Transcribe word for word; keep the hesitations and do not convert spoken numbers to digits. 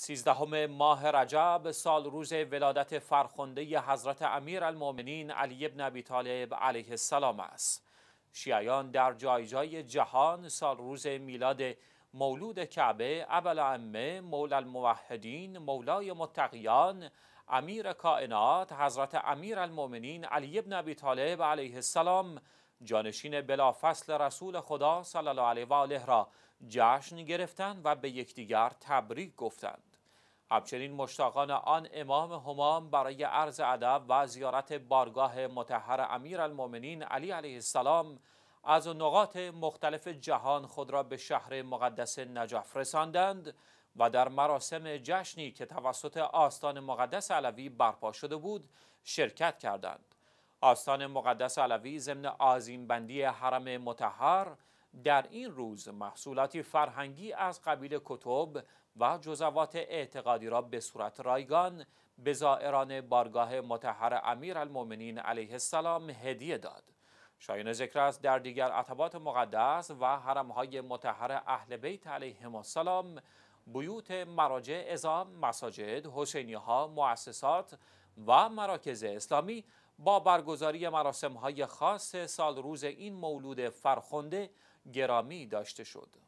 سیزدهم ماه رجب سال روز ولادت فرخنده حضرت امیرالمؤمنین علی بن ابی طالب علیه السلام است. شیعیان در جای جای جهان سال روز میلاد مولود کعبه ابوالائمه مولا الموحدین مولای متقیان امیر کائنات حضرت امیرالمؤمنین علی بن ابی طالب علیه السلام جانشین بلافصل رسول خدا صلی الله علیه و آله را جشن گرفتند و به یکدیگر تبریک گفتند. همچنین مشتاقان آن امام همام برای عرض ادب و زیارت بارگاه مطهر امیرالمؤمنین علی علیه السلام از نقاط مختلف جهان خود را به شهر مقدس نجف رساندند و در مراسم جشنی که توسط آستان مقدس علوی برپا شده بود شرکت کردند. آستان مقدس علوی ضمن آذین بندی حرم مطهر در این روز محصولاتی فرهنگی از قبیل کتب و جزوات اعتقادی را به صورت رایگان به زائران بارگاه مطهر امیرالمؤمنین علیه السلام هدیه داد. شایان ذکر است در دیگر عتبات مقدس و حرمهای مطهر اهل بیت علیهم السلام بیوت مراجع عظام، مساجد، حسینیه ها، مؤسسات و مراکز اسلامی با برگزاری مراسم‌های خاص سال روز این مولود فرخنده گرامی داشته شد.